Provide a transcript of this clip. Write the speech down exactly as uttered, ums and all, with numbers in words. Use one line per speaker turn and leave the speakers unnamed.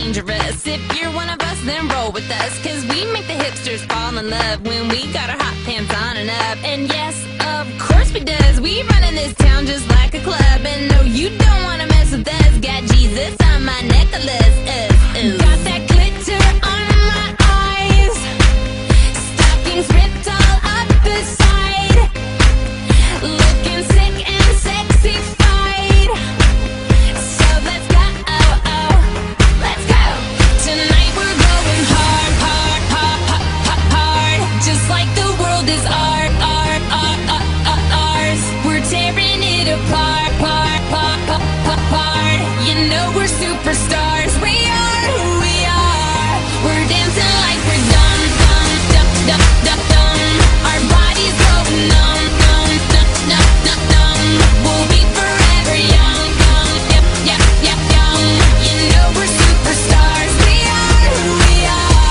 dangerous. If you're one of us, then roll with us, cause we make the hipsters fall in love when we got our hot pants on and up. And yes, of course we does, we run in this town just like a club. And no, you don't wanna mess with us, got Jesus on my necklace. Uh, uh. Got